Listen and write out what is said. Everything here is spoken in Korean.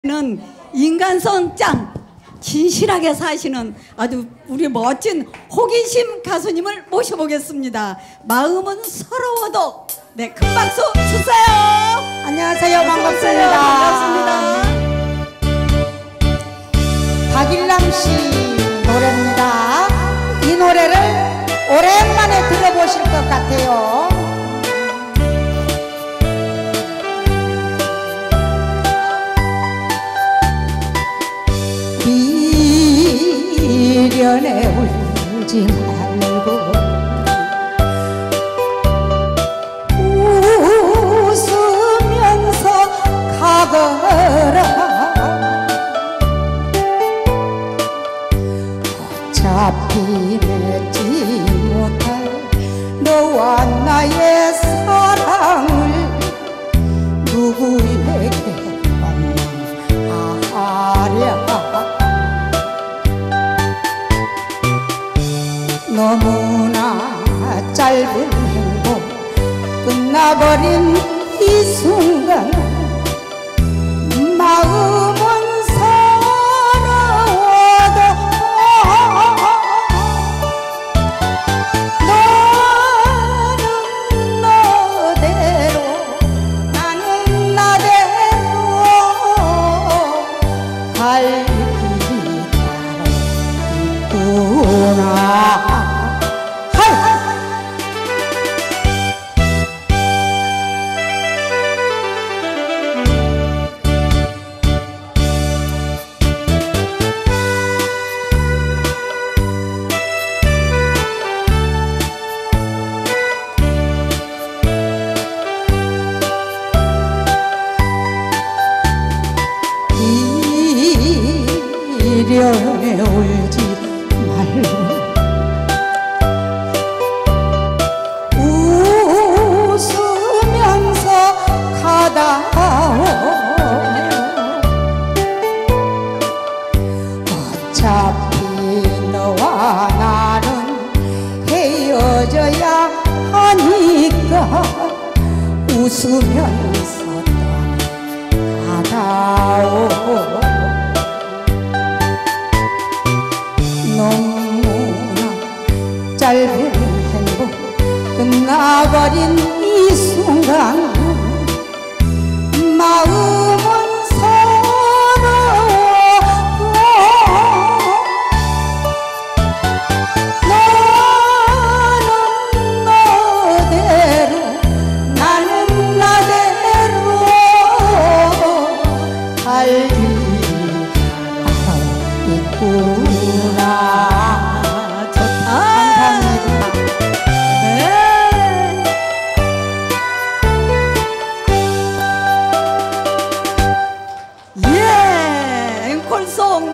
는 인간성 짱 진실하게 사시는 아주 우리 멋진 호기심 가수님을 모셔보겠습니다. 마음은 서러워도 네, 큰 박수 주세요. 안녕하세요. 반갑습니다. 반갑습니다. 박일남 씨 노래입니다. 이 노래를 오랜만에 들어보실 것 같아요. 미련에 울지 말고 웃으면서 가거라. 어차피 맺지 못할 너와 나의 사랑을 누구에게 하랴. 너무나 짧은 행복 끝나버린 이 순간 마음은 서러워도 너는 너대로 나는 나대로 갈 길이 따로 있구나. 미련에 울지 말고 웃으면서 가다오. 어차피 너와 나는 헤어져야 하니까 웃으면서 떠나가다오. 너무나 짧은 행복 끝나버린